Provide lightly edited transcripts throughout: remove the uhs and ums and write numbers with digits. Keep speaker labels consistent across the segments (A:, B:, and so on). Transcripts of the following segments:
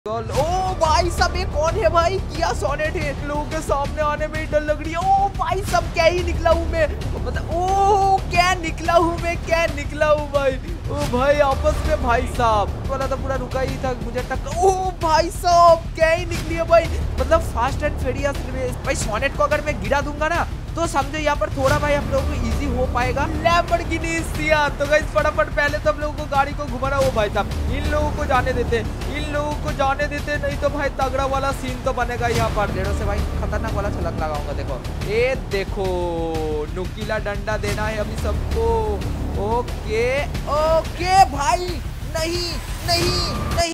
A: ओ भाई सब ये कौन है भाई? किया सोनेट है। लोगों के सामने आने में ही डर लग रही है। ओ भाई सब क्या ही निकला हूँ मैं, मतलब ओ क्या निकला हूँ मैं, क्या निकला हूँ भाई। ओ भाई आपस में भाई साहब वाला तो पूरा रुका ही था, मुझे टक्कर। ओ भाई साहब क्या ही निकली है भाई, मतलब फास्ट एंड फेरियस भाई। सोनेट को अगर मैं गिरा दूंगा ना तो समझो यहाँ पर थोड़ा भाई हम लोगों को इजी हो पाएगा। लैम्बोर्गिनी सियान। तो गाइस फटाफट पहले तो हम लोगों को गाड़ी को घुमाना। ओ भाई साहब इन लोगों को जाने देते, इन लोगों को जाने देते, नहीं तो भाई तगड़ा वाला सीन तो बनेगा यहाँ पर। डेढ़ों से भाई खतरनाक वाला छलक लगाऊंगा। देखो ये देखो, नुकीला डंडा देना है अभी सबको। ओके ओके भाई, नहीं नहीं नहीं।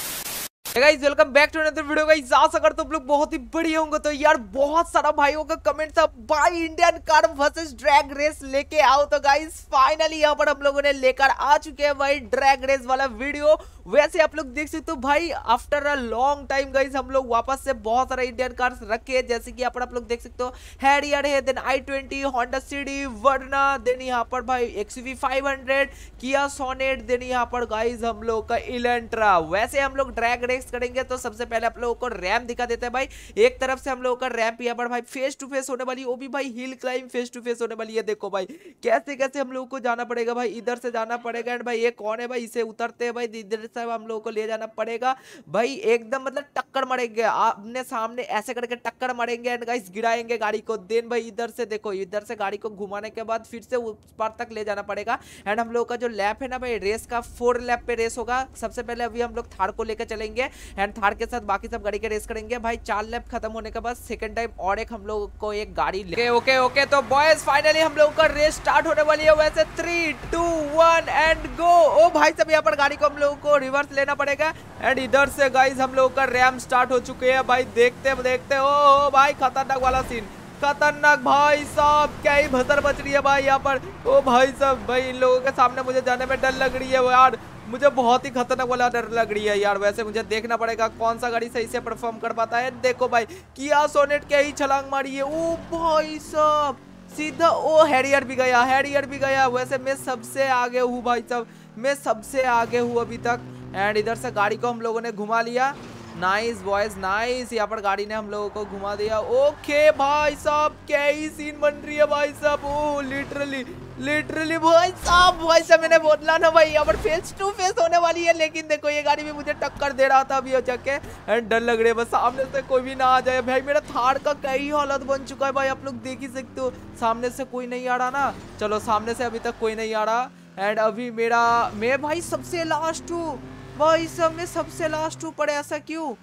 A: Guys welcome back to another video. Guys आशा करता हूं तुम लोग बहुत ही बढ़िया होंगे। तो यार बहुत सारा भाइयों का कमेंट था भाई Indian car versus drag race लेके आओ। तो गाइस फाइनली यहाँ पर हम लोगों ने लेकर आ चुके हैं भाई ड्रैग रेस वाला वीडियो। वैसे आप लोग देख सकते हो भाई after a long time guys हम लोग वापस से बहुत सारे इंडियन कार्स रखे हैं। जैसे कि यहाँ पर आप लोग देख सकते हो हैरियर है, then i20, Honda City, Verna, then यहाँ पर भाई XUV 500, किया सोनेट, देन यहाँ पर गाइस हम लोग का इलेंट्रा। वैसे हम लोग ड्रैग रेस करेंगे तो सबसे पहले आप लोगों को रैम दिखा देते हैं भाई। एक तरफ से हम लोगों का रैंप यहाँ पर भाई फेस टू फेस होने वाली है, वो भी भाई hill climb face to face होने वाली है। देखो भाई कैसे कैसे हम लोगों को जाना पड़ेगा भाई, इधर से जाना पड़ेगा। एंड भाई ये कौन है भाई, इसे उतरते हैं भाई, इधर से हम लोगों को ले जाना पड़ेगा भाई। एकदम मतलब टक्कर मारेंगे आपने सामने, ऐसे करके टक्कर मारेंगे एंड गाइस गिराएंगे गाड़ी को। देन भाई इधर से देखो, इधर से गाड़ी को घुमाने के बाद फिर से उस पार तक ले जाना पड़ेगा। एंड हम लोग का जो लैप है ना भाई रेस का 4 लैप पे रेस होगा। सबसे पहले अभी हम लोग थार को लेकर चलेंगे एंड थार के साथ बाकी सब गाड़ी के रेस करेंगे भाई। 4 लैप खत्म होने के बाद सेकंड टाइम और एक हम लोग को एक गाड़ी ओके ओके ओके। तो बॉयज फाइनली हम लोग का रेस स्टार्ट होने वाली है। वैसे 3 2 1 एंड गो। ओ भाई सब यहाँ पर गाड़ी को हम लोगों को रिवर्स लेना पड़ेगा एंड इधर से गाइस हम लोग का रैम स्टार्ट हो चुके हैं भाई। देखते देखते ओ भाई खतरनाक वाला सीन, खतरनाक भाई साहब क्या ही भसर बच रही है भाई यहाँ पर। ओ भाई साहब भाई इन लोगों के सामने मुझे जाने में डर लग रही है यार, मुझे बहुत ही खतरनाक वाला डर लग रही है यार। वैसे मुझे देखना पड़ेगा कौन सा गाड़ी सही से परफॉर्म कर पाता है। देखो भाई किया सोनेट क्या ही छलांग मारी है। ओ भाई साहब सीधा ओ हैरियर भी गया, हैरियर भी गया। वैसे मैं सबसे आगे हूँ भाई साहब, मैं सबसे आगे हूँ अभी तक। एंड इधर से गाड़ी को हम लोगों ने घुमा लिया। नाइस बॉयज नाइस, यहाँ पर गाड़ी ने हम लोगों को घुमा दिया। ओके भाई साहब क्या ही सीन बन रही है भाई साहब। ओ लिटरली लिटरली भाई साहब मैंने बोला ना भाई यहाँ पर फेस टू फेस होने वाली है। लेकिन देखो ये गाड़ी भी मुझे टक्कर दे रहा था अभी हो जाके एंड डर लग रही है बस सामने से कोई भी ना आ जाए भाई। मेरा थार का कई हालत बन चुका है भाई, आप लोग देख ही सकते हो। सामने से कोई नहीं आ रहा ना, चलो सामने से अभी तक कोई नहीं आ रहा। एंड अभी मैं भाई सबसे लास्ट हूँ भाई साहब, मैं सबसे लास्ट हूँ। पर ऐसा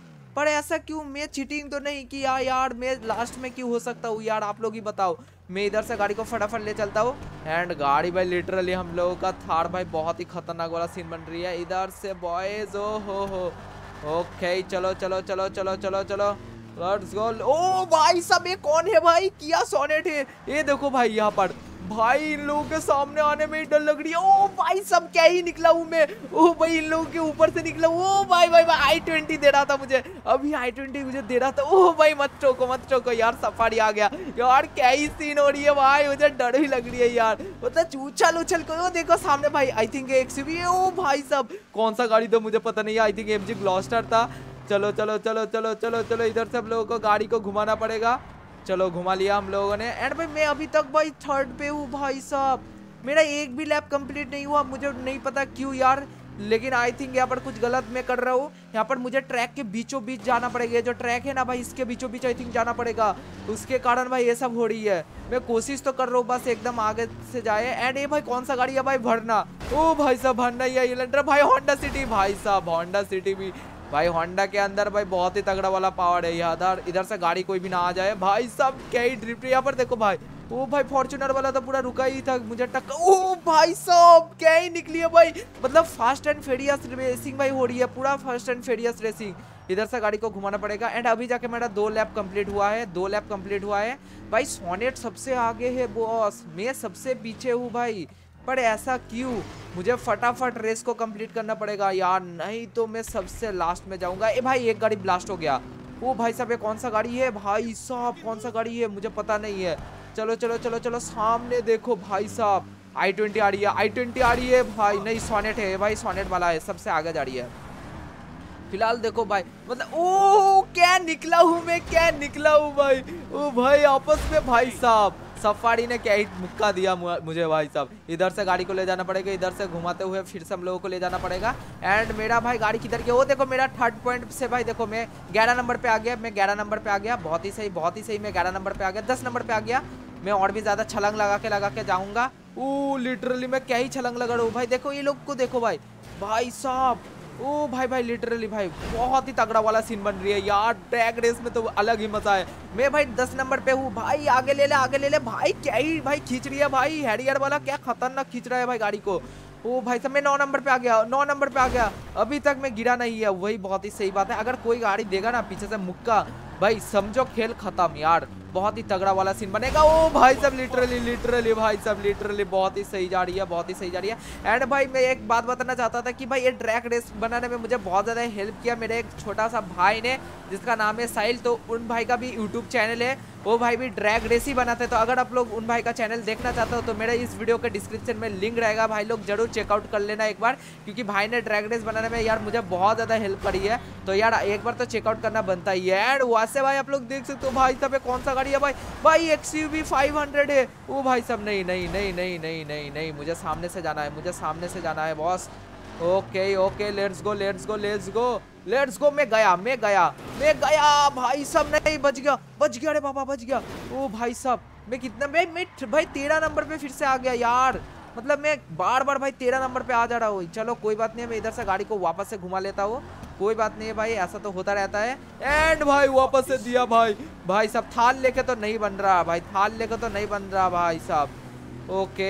A: क्यों मैं चीटिंग तो नहीं किया यार, मैं लास्ट में क्यों हो सकता हूँ यार, आप लोग ही बताओ। मैं इधर से गाड़ी को फटाफट ले चलता हूँ एंड गाड़ी भाई लिटरली हम लोगों का थार भाई बहुत ही खतरनाक वाला सीन बन रही है इधर से बॉयज। ओ हो ओके चलो चलो चलो चलो चलो चलो लेट्स गो। ओ भाई सब ये कौन है भाई? किया सोनेट है। ये देखो भाई यहाँ पर भाई इन लोगों के सामने आने में ही डर लग रही है। ओ भाई सब क्या ही निकला हूँ मैं। ओ भाई इन लोगों के ऊपर से निकला। ओ भाई भाई भाई i20 दे रहा था मुझे, अभी i20 मुझे दे रहा था। ओ भाई मत ठोको यार, सफारी आ गया यार। क्या ही सीन हो रही है भाई, मुझे डर ही लग रही है यार। मतलब उछल को देखो सामने भाई आई थिंक XUV है। ओ भाई साहब कौन सा गाड़ी तो मुझे पता नहीं है, आई थिंक MG ग्लॉस्टर था। चलो चलो चलो चलो चलो चलो इधर से हम लोगों को गाड़ी को घुमाना पड़ेगा। चलो घुमा लिया हम लोगों ने एंड भाई मैं अभी तक भाई 3rd पे हूँ भाई साहब। मेरा एक भी लैप कंप्लीट नहीं हुआ, मुझे नहीं पता क्यों यार। लेकिन आई थिंक यहाँ पर कुछ गलत मैं कर रहा हूँ। यहाँ पर मुझे ट्रैक के बीचों बीच जाना पड़ेगा, जो ट्रैक है ना भाई इसके बीचों बीच आई थिंक जाना पड़ेगा। उसके कारण भाई ये सब हो रही है। मैं कोशिश तो कर रहा हूँ बस एकदम आगे से जाए। एंड ये भाई कौन सा गाड़ी है भाई? वर्ना। ओ भाई साहब वर्ना ही है। इलेंट्रा भाई होंडा सिटी भाई साहब, होंडा सिटी भी भाई। होंडा के अंदर भाई बहुत ही तगड़ा वाला पावर है यहाँ। इधर से गाड़ी कोई भी ना आ जाए भाई साहब क्या ही ड्रिफ्ट। यहाँ पर देखो भाई ओ भाई फॉर्च्यूनर वाला तो पूरा रुका ही था, मुझे टक्कर। ओ भाई साहब क्या ही निकली है भाई, मतलब फास्ट एंड फेरियस रेसिंग भाई हो रही है, पूरा फास्ट एंड फेरियस रेसिंग। इधर से गाड़ी को घुमाना पड़ेगा एंड अभी जाके मेरा 2 लैप कंप्लीट हुआ है, 2 लैप कंप्लीट हुआ है भाई। सोनेट सबसे आगे है बॉस, मैं सबसे पीछे हूँ भाई। पर ऐसा क्यों? मुझे फटाफट रेस को कंप्लीट करना पड़ेगा यार, नहीं तो मैं सबसे लास्ट में जाऊंगा। ए भाई एक गाड़ी ब्लास्ट हो गया। ओ भाई साहब ये कौन सा गाड़ी है भाई साहब, कौन सा गाड़ी है मुझे पता नहीं है। चलो चलो चलो चलो सामने देखो भाई साहब i20 आ रही है, i20 आ रही है भाई। नहीं सोनेट है भाई, सोनेट वाला है, सबसे आगे जा रही है। फिलहाल देखो भाई, मतलब ओ क्या निकला हूँ मैं, क्या निकला हूँ भाई। ओ भाई आपस में भाई साहब सफारी ने क्या ही मुक्का दिया मुझे भाई साहब। इधर से गाड़ी को ले जाना पड़ेगा, इधर से घुमाते हुए फिर से हम लोगों को ले जाना पड़ेगा। एंड मेरा भाई गाड़ी किधर गया, वो देखो मेरा 3rd पॉइंट से भाई देखो मैं 11 नंबर पे आ गया, मैं 11 नंबर पे आ गया। बहुत ही सही, बहुत ही सही, मैं 11 नंबर पे आ गया। 10 नंबर पे आ गया। मैं और भी ज्यादा छलांग लगा के जाऊंगा। ओ लिटरली मैं क्या ही छलांग लगा रहा हूँ भाई। देखो ये लोग को देखो भाई, भाई साहब ओ भाई लिटरली भाई बहुत ही तगड़ा वाला सीन बन रही है यार। ड्रैग रेस में तो अलग ही मजा है। मैं भाई 10 नंबर पे हूँ भाई, आगे ले ले आगे ले ले भाई। क्या ही भाई खींच रही है भाई, हैरियर वाला क्या खतरनाक खींच रहा है भाई गाड़ी को। ओ भाई साहब मैं 9 नंबर पे आ गया, 9 नंबर पे आ गया। अभी तक मैं गिरा नहीं है, वही बहुत ही सही बात है। अगर कोई गाड़ी देगा ना पीछे से मुक्का, भाई समझो खेल खत्म यार। बहुत ही तगड़ा वाला सीन बनेगा। ओ भाई साहब लिटरली भाई साहब लिटरली बहुत ही सही जा रही है, बहुत ही सही जा रही है। एंड भाई मैं एक बात बताना चाहता था कि भाई ये ट्रैक रेस बनाने में मुझे बहुत ज़्यादा हेल्प किया मेरे एक छोटा सा भाई ने, जिसका नाम है साहिल। तो उन भाई का भी यूट्यूब चैनल है, वो भाई भी ड्रैग रेस ही बनाते हैं। तो अगर आप लोग उन भाई का चैनल देखना चाहते हो तो मेरे इस वीडियो के डिस्क्रिप्शन में लिंक रहेगा, भाई लोग जरूर चेकआउट कर लेना एक बार। क्योंकि भाई ने ड्रैग रेस बनाने में यार मुझे बहुत ज़्यादा हेल्प करी है, तो यार एक बार तो चेकआउट करना बनता ही है। एंड वहाँ से भाई आप लोग देख सकते हो भाई साहब कौन सा गाड़ी है भाई XUV 500 है। ओ भाई साहब नहीं, मुझे सामने से जाना है, मुझे सामने से जाना है बॉस। Okay let's go. मैं गया भाई साहब, नहीं बच गया अरे बाबा बच गया। ओ भाई साहब मैं कितना भाई 13 नंबर पे फिर से आ गया यार। मतलब मैं बार भाई 13 नंबर पे आ जा रहा हूँ। चलो कोई बात नहीं, मैं इधर से गाड़ी को वापस से घुमा लेता हूँ, कोई बात नहीं है भाई, ऐसा तो होता रहता है। एंड भाई वापस से दिया भाई साहब। थाल लेके तो नहीं बन रहा भाई, थाल लेके तो नहीं बन रहा भाई साहब।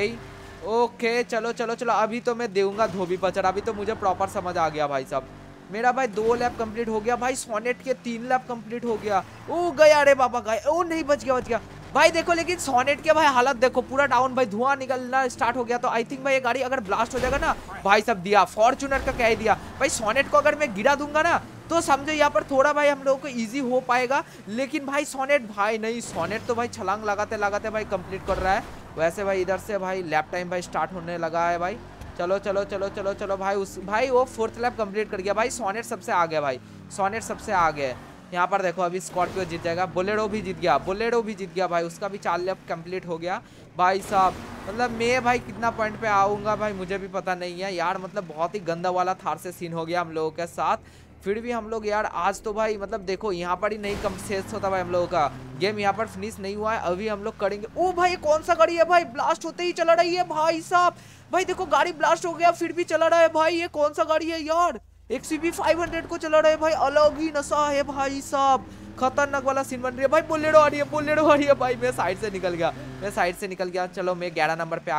A: ओके चलो अभी तो मैं देऊंगा धोबी पचड़। अभी तो मुझे प्रॉपर समझ आ गया भाई साहब। मेरा भाई 2 लैप कंप्लीट हो गया भाई, सोनेट के 3 लैप कंप्लीट हो गया। ओ गया अरे बाबा गया, ओ नहीं बच गया भाई। देखो लेकिन सोनेट के भाई हालत देखो पूरा डाउन भाई, धुआं निकलना स्टार्ट हो गया। तो आई थिंक भाई ये गाड़ी अगर ब्लास्ट हो जाएगा ना भाई सब दिया, फॉर्च्यूनर का कह दिया भाई। सोनेट को अगर मैं गिरा दूंगा ना तो समझो यहाँ पर थोड़ा भाई हम लोगों को इजी हो पाएगा। लेकिन भाई सोनेट भाई नहीं, सोनेट तो भाई छलांग लगाते भाई कंप्लीट कर रहा है। वैसे भाई इधर से भाई लैप टाइम भाई स्टार्ट होने लगा है भाई। चलो भाई वो 4th लैप कंप्लीट कर गया भाई। सोनेट सबसे आगे भाई, सोनेट सबसे आगे। यहाँ पर देखो अभी स्कॉर्पियो जीत जाएगा, बोलेरो भी जीत गया भाई, उसका भी 4 लैप कंप्लीट हो गया भाई साहब। मतलब मैं भाई कितना पॉइंट पे आऊँगा भाई मुझे भी पता नहीं है यार। मतलब बहुत ही गंदा वाला थार से सीन हो गया हम लोगों के साथ। फिर भी हम लोग यार आज तो भाई मतलब देखो यहाँ पर ही नहीं कम शेष होता भाई, हम लोगों का गेम यहाँ पर फिनिश नहीं हुआ है, अभी हम लोग करेंगे। ओ भाई कौन सा गाड़ी है भाई, ब्लास्ट होते ही चला रही है भाई साहब। भाई देखो गाड़ी ब्लास्ट हो गया फिर भी चला रहा है भाई। ये कौन सा गाड़ी है यार, XUV 500 को चला रहा है भाई, अलग ही नशा है भाई साहब। खतरनाक वाला सीन बन रही है भाई। बोलेरो आ रही है भाई। मैं साइड से निकल गया, चलो मैं 11 नंबर पे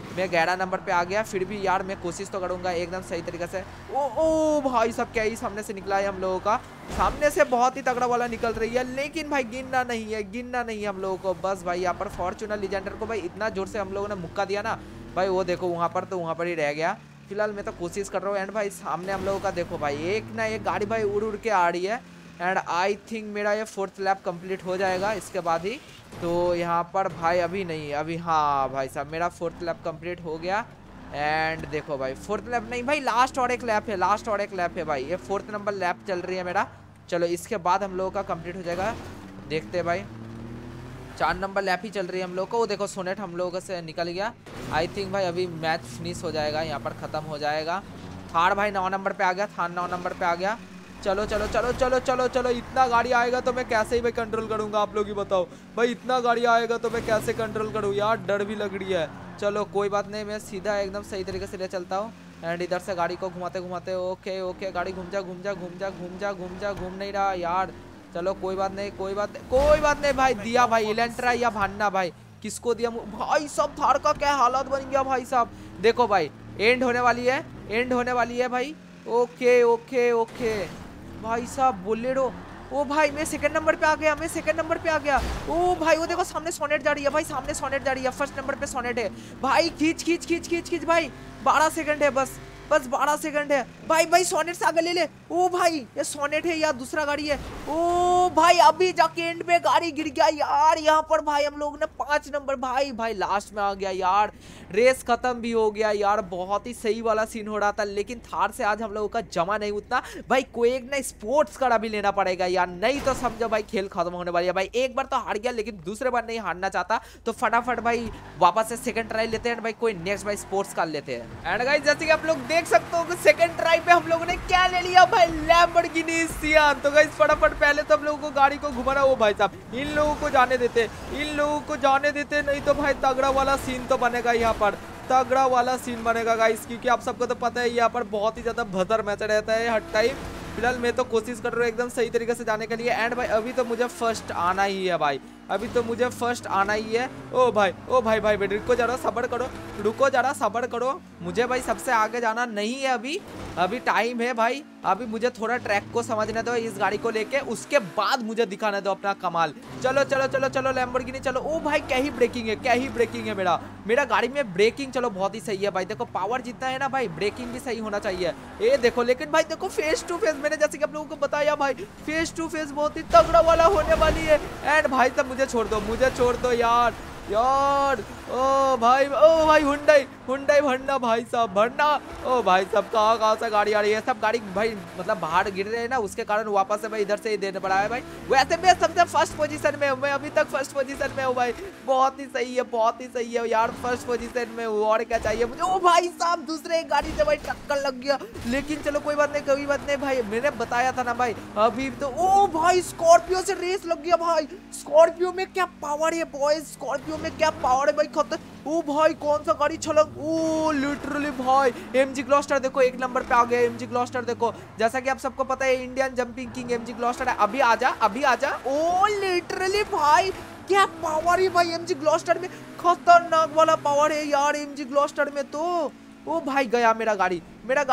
A: आ गया। फिर भी यार मैं कोशिश तो करूंगा एकदम सही तरीके से। ओ भाई साहब क्या ही सामने से निकला है हम लोगों का, सामने से बहुत ही तगड़ा वाला निकल रही है। लेकिन भाई गिनना नहीं है हम लोगों को। बस भाई यहाँ पर फॉर्च्यूनर लीजेंडर को भाई इतना जोर से हम लोगों ने मुक्का दिया ना भाई, वो देखो वहाँ पर ही रह गया। फिलहाल मैं तो कोशिश कर रहा हूँ। एंड भाई सामने हम लोगों का देखो भाई एक ना एक गाड़ी भाई उड़ के आ रही है। एंड आई थिंक मेरा ये 4th लैप कंप्लीट हो जाएगा इसके बाद ही। तो यहाँ पर भाई अभी नहीं, अभी हाँ भाई साहब मेरा 4th लैप कंप्लीट हो गया। एंड देखो भाई 4th लैप नहीं भाई, लास्ट और एक लैप है भाई। ये 4th नंबर लैप चल रही है मेरा। चलो इसके बाद हम लोगों का कंप्लीट हो जाएगा, देखते हैं भाई। 4 नंबर लैप ही चल रही है हम लोग को। वो देखो सोनेट हम लोगों से निकल गया। आई थिंक भाई अभी मैच फिनिश हो जाएगा, यहाँ पर ख़त्म हो जाएगा। थार भाई 9 नंबर पे आ गया, थार 9 नंबर पे आ गया। चलो इतना गाड़ी आएगा तो मैं कैसे ही भाई कंट्रोल करूँगा, आप लोग ही बताओ भाई। इतना गाड़ी आएगा तो मैं कैसे कंट्रोल करूँ यार, डर भी लग रही है। चलो कोई बात नहीं, मैं सीधा एकदम सही तरीके से ले चलता हूँ। एंड इधर से गाड़ी को घुमाते ओके गाड़ी घूम जा, घूम नहीं रहा यार। चलो कोई बात नहीं भाई। दिया भाई इलेंट्रा या भान्ना भाई, किसको दिया भाई साहब। थार का क्या हालत बन गया भाई साहब। देखो भाई एंड होने वाली है भाई। ओके भाई साहब बोलेरो। ओ भाई मैं 2nd नंबर पे आ गया। ओ भाई वो देखो सामने सोनेट जा रही है भाई, 1st नंबर पे सोनेट है भाई। खींच भाई 12 सेकंड है बस बस 12 सेकंड है भाई। भाई सोनेट से आगे ले ले। ओ भाई ये सोनेट है या दूसरा गाड़ी है। ओ भाई अभी जाके एंड में गाड़ी गिर गया यार। यहाँ पर भाई हम लोग ने 5 नंबर भाई भाई लास्ट में आ गया यार। रेस खत्म भी हो गया यार। बहुत ही सही वाला सीन हो रहा था, लेकिन थार से आज हम लोगों का जमा नहीं उतना भाई। कोई एक ना स्पोर्ट्स कार भी लेना पड़ेगा यार, नहीं तो समझो भाई खेल खत्म होने वाली है भाई। एक बार तो हार गया, लेकिन दूसरे बार नहीं हारना चाहता, तो फटाफट भाई वापस से सेकंड ट्राई लेते हैं भाई। कोई नेक्स्ट भाई स्पोर्ट्स कार लेते हैं। एंड गाइस जैसे कि आप लोग देख सकते हो कि सेकंड ट्राई पे हम लोगों ने क्या ले लिया भाई, लैम्बोर्गिनी सियान। तो गाइस फटाफट पहले तो हम लोगों को गाड़ी को घुमाना। ओ भाई साहब इन लोगों को जाने देते, इन लोगों को जाने देते, नहीं तो भाई तगड़ा वाला सीन तो बनेगा यहाँ पर, तगड़ा वाला सीन बनेगा गाइस। क्योंकि आप सबको तो पता है यहाँ पर बहुत ही ज्यादा भदर मैच रहता है हर टाइम। फिलहाल मैं तो कोशिश कर रहा हूँ एकदम सही तरीके से जाने के लिए। एंड भाई अभी तो मुझे फर्स्ट आना ही है भाई, अभी तो मुझे फर्स्ट आना ही है। ओ भाई भाई रुको जरा, सब्र करो, रुको जरा सब्र करो। मुझे भाई सबसे आगे जाना नहीं है अभी टाइम है भाई। अभी मुझे थोड़ा ट्रैक को समझने दो इस गाड़ी को लेके, उसके बाद मुझे दिखाने दो अपना कमाल। चलो चलो चलो चलो लैम्बोर्गिनी चलो। ओ भाई क्या ही ब्रेकिंग है, क्या ही ब्रेकिंग है मेरा गाड़ी में ब्रेकिंग। चलो बहुत ही सही है भाई। देखो पावर जितना है ना भाई, ब्रेकिंग भी सही होना चाहिए। ये देखो, लेकिन भाई देखो फेस टू फेस, मैंने जैसे कि आप लोगों को बताया भाई, फेस टू फेस बहुत ही तगड़ा वाला होने वाली है। एंड भाई तब मुझे छोड़ दो यार। ओ भाई हुंडई भरना भाई साहब, भरना। ओ भाई साहब कहाँ से गाड़ी आ रही है, सब गाड़ी भाई मतलब बाहर गिर रहे हैं ना, उसके कारण वापस से भाई इधर से ही देने पड़ा है भाई। वैसे मैं सबसे फर्स्ट पोजीशन में हूँ, मैं अभी तक फर्स्ट पोजीशन में हूँ भाई। बहुत ही सही है यार, फर्स्ट पोजीशन में हूँ, और क्या चाहिए मुझे। ओ भाई साहब दूसरे गाड़ी से भाई टक्कर लग गया, लेकिन चलो कोई बात नहीं भाई। मैंने बताया था ना भाई अभी तो। ओ भाई स्कॉर्पियो से रेस लग गया भाई। स्कॉर्पियो में क्या पावर है बॉयज, स्कॉर्पियो में क्या पावर है भाई, खतर। ओ भाई कौन सा गाड़ी छलक। ओ लिटरली भाई एमजी ग्लॉस्टर देखो एक नंबर पे आ गया। एमजी ग्लॉस्टर देखो, जैसा कि आप सबको पता है Indian jumping king MG Gloster है। अभी आजा। ओ लिटरली भाई क्या पावर है भाई एमजी ग्लॉस्टर में, खतरनाक वाला पावर है यार एमजी ग्लॉस्टर में तो। ओ भाई गया मेरा गाड़ी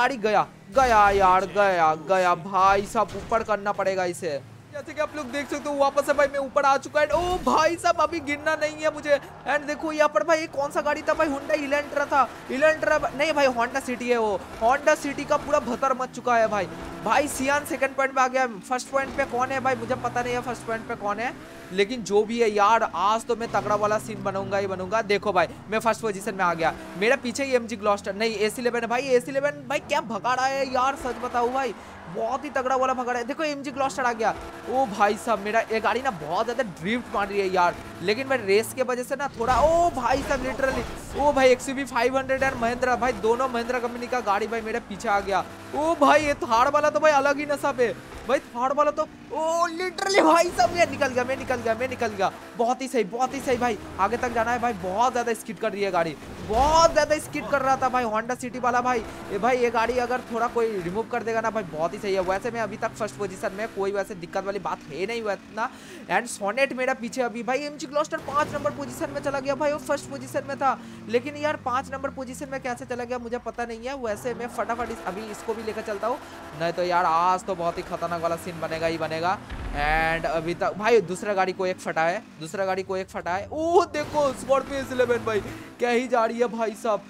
A: गया यार, गया भाई साहब। ऊपर करना पड़ेगा इसे, जैसे कि आप लोग देख सकते हो वापस से भाई मैं ऊपर आ चुका है। ओ भाई साहब अभी गिरना नहीं है मुझे। एंड देखो यहाँ पर भाई कौन सा गाड़ी था भाई, हुंडई इलेंट्रा था। इलेंट्रा नहीं भाई, होंडा सिटी है वो। होंडा सिटी का पूरा भतर मच चुका है भाई सियान सेकंड पॉइंट पे आ गया। फर्स्ट पॉइंट पे कौन है भाई मुझे पता नहीं है, फर्स्ट पॉइंट पे कौन है, लेकिन जो भी है यार आज तो मैं तगड़ा वाला सीन बनूंगा ही बनूंगा। देखो भाई मैं फर्स्ट पोजीशन में आ गया, मेरे पीछे ही एमजी ग्लॉस्टर नहीं AC11 है भाई। AC11 भाई क्या भगाड़ा है यार, सच बताऊं भाई बहुत ही तगड़ा वाला भगाड़ा है। देखो एमजी ग्लॉस्टर आ गया। ओ भाई साहब मेरा ये गाड़ी ना बहुत ज्यादा ड्रिफ्ट मार रही है यार, लेकिन भाई रेस के वजह से ना थोड़ा। ओ भाई साहब लिटरली ओ भाई XUV 500 और महिंद्रा भाई दोनों महिंद्रा कंपनी का गाड़ी भाई मेरे पीछे आ गया। ओ भाई ये थार वाला तो भाई अलग ही नशा पे भाई, थार वाला तो ओ लिटरली भाई साहब मैं निकल गया। बहुत ही सही भाई, आगे तक जाना है भाई। बहुत ज्यादा स्किड कर रही है गाड़ी, बहुत ज्यादा स्किड कर रहा था भाई होंडा सिटी वाला भाई। ये गाड़ी अगर थोड़ा कोई रिमूव कर देगा ना भाई बहुत ही सही है। वैसे मैं अभी तक फर्स्ट पोजीशन में, कोई वैसे दिक्कत वाली बात है नहीं वैसा। एंड सोनेट मेरा पीछे अभी भाई। एमजी ग्लॉस्टर 5 नंबर पोजीशन में चला गया भाई, वो फर्स्ट पोजीशन में था, लेकिन यार 5 नंबर पोजीशन में कैसे चला गया मुझे पता नहीं है। वैसे मैं फटाफट अभी इसको भी लेकर चलता हूँ, नहीं तो यार आज तो बहुत ही खतरनाक वाला सीन बनेगा ही बनेगा। एंड अभी तक भाई दूसरा गाड़ी को एक फटा है, ओह देखो स्कॉर्पियो S11 भाई क्या ही जा रही है भाई साहब।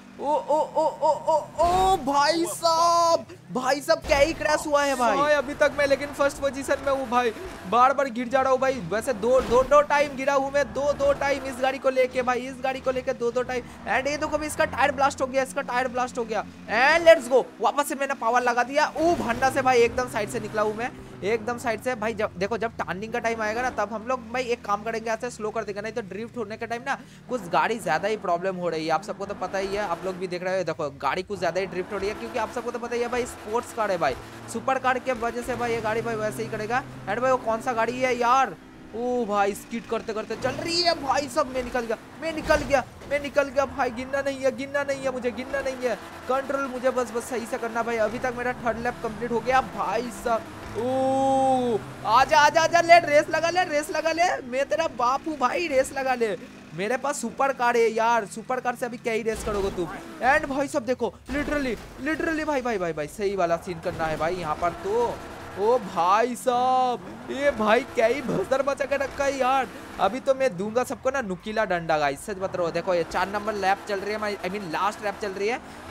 A: ओ भाई साहब क्या ही क्रैश हुआ है भाई। अभी तक मैं लेकिन फर्स्ट पोजीशन में हूँ भाई, बार गिर जा रहा हूँ भाई। वैसे दो टाइम गिरा हूँ मैं, दो टाइम इस गाड़ी को लेके दो टाइम। एंड ये देखो इसका टायर ब्लास्ट हो गया, एंड लेट्स गो। वापस से मैंने पावर लगा दिया। ओ भंडा से भाई एकदम साइड से निकला हूँ मैं, एकदम साइड से भाई। जब देखो जब टर्निंग का टाइम आएगा ना तब हम लोग भाई एक काम करेंगे, ऐसे स्लो कर देंगे, नहीं तो ड्रिफ्ट होने के टाइम ना कुछ गाड़ी ज्यादा ही प्रॉब्लम हो रही है। आप सबको तो पता ही है, आप लोग भी देख रहे हो, देखो गाड़ी कुछ ज्यादा ही ड्रिफ्ट हो रही है, क्योंकि आप सबको तो पता ही है भाई स्पोर्ट्स कार है भाई, सुपर कार के वजह से भाई ये गाड़ी भाई वैसे ही करेगा। एंड भाई वो कौन सा गाड़ी है यार, ओ भाई स्किड करते चल रही है भाई सब। मैं निकल गया भाई, गिनना नहीं है मुझे, कंट्रोल मुझे बस सही से करना भाई। अभी तक मेरा थर्ड लैप कंप्लीट हो गया भाई साहब। ओ आजा ले, रेस लगा ले, मैं तेरा बाप हूँ भाई, रेस लगा ले। मेरे पास सुपर कार है यार, सुपर कार से अभी क्या ही रेस करोगे तुम। एंड भाई सब देखो लिटरली भाई सही वाला सीन करना है भाई यहाँ पर तो। ओ भाई साहब ये भाई क्या ही भसर बचा के रखा है यार। अभी तो मैं दूंगा सबको ना नुकीला डंडा गाइस, सच बता रहा हूँ। देखो ये 4 नंबर लैप चल रही है, आई मीन लास्ट लैप चल रही है।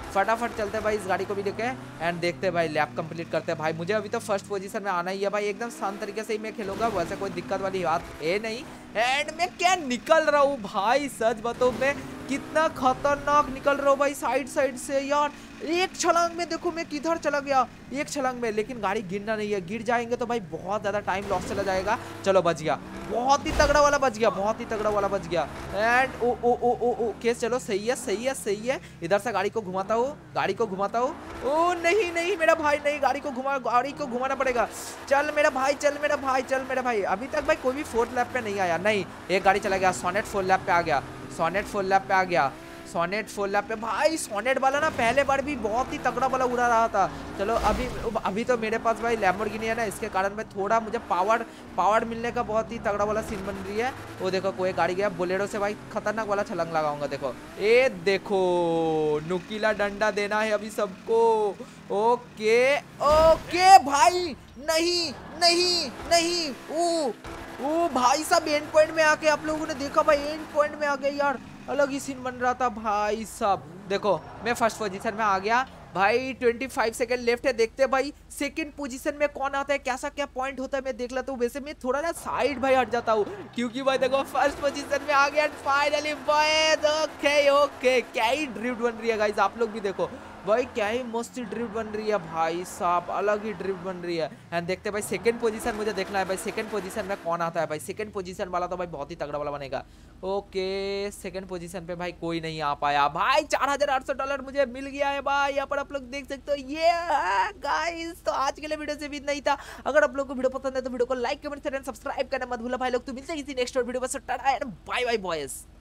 A: फटाफट चलते हैं भाई इस गाड़ी को भी लेके एंड देखते हैं भाई लैप कंप्लीट करते हैं भाई। मुझे अभी तो फर्स्ट पोजीशन में आना ही है भाई, एकदम शांत तरीके से ही मैं खेलूंगा, वैसे कोई दिक्कत वाली बात है नहीं। एंड मैं क्या निकल रहा हूँ भाई, सच बताओ मैं कितना खतरनाक निकल रहा हूँ भाई साइड साइड से यार। एक छलांग में देखो मैं किधर चला गया, एक छलांग में। लेकिन गाड़ी गिरना नहीं है, गिर जाएंगे तो भाई बहुत ज्यादा टाइम लॉस चला जाएगा। चलो बच गया, बहुत ही तगड़ा वाला बच गया, बहुत ही तगड़ा वाला बच गया। And O O O O O case, चलो सही है सही है सही है। इधर से गाड़ी को घुमाता हूँ, गाड़ी को घुमाता हूँ। ओ नहीं नहीं मेरा भाई नहीं, गाड़ी को घुमाना पड़ेगा। चल मेरा भाई, चल मेरा भाई, चल मेरा भाई। अभी तक भाई कोई भी 4th लैप पे नहीं आया। नहीं, एक गाड़ी चला गया, सोनेट 4 लैप पे आ गया, सोनेट 4 लैप पे आ गया, सोनेट 4 लैप पे। भाई सोनेट वाला ना पहले बार भी बहुत ही तगड़ा वाला उड़ा रहा था। चलो अभी तो मेरे पास भाई लैम्बोर्गिनी है ना, इसके कारण में थोड़ा मुझे पावर मिलने का बहुत ही तगड़ा वाला सीन बन रही है। वो देखो कोई गाड़ी गया, बोलेरो से भाई खतरनाक वाला छलांग लगाऊंगा। देखो ए देखो, नुकीला डंडा देना है अभी सबको। ओके ओके भाई, नहीं नहीं नहीं। ओ भाई साहब एंड पॉइंट में आके आप लोगों ने देखा भाई, एंड पॉइंट में आ गए यार, अलग ही सीन बन रहा था भाई साहब। देखो मैं फर्स्ट पोजीशन में आ गया भाई, 25 सेकंड लेफ्ट है। देखते हैं भाई सेकंड पोजीशन में कौन आता है, कैसा क्या पॉइंट होता है मैं देख लेता हूँ। वैसे मैं थोड़ा ना साइड भाई हट जाता हूँ, क्योंकि भाई देखो फर्स्ट पोजीशन में आ गया फाइनली बॉयज। ओके ओके, क्या ही ड्रिफ्ट बन रही है गाइस, आप लोग भी देखो भाई, क्या ही मस्त ड्रिफ्ट बन रही है भाई साहब, अलग ही ड्रिफ्ट बन रही है। एंड देखते हैं भाई सेकंड पोजीशन, मुझे देखना है भाई सेकंड पोजीशन में कौन आता है भाई। सेकंड पोजीशन वाला तो भाई बहुत ही तगड़ा वाला बनेगा। ओके सेकंड पोजीशन पे भाई कोई नहीं आ पाया भाई। $4800 मुझे मिल गया है भाई, यहाँ पर आप लोग देख सकते हो। ये गाइस तो आज के लिए वीडियो से भी नहीं था। अगर आप लोगों को वीडियो पसंद है तो वीडियो को like comment share and subscribe करना मत भूलना भाई लोग। तो मिलते हैं किसी नेक्स्ट वीडियो पर, टाटा एंड बाय बाय बॉयज।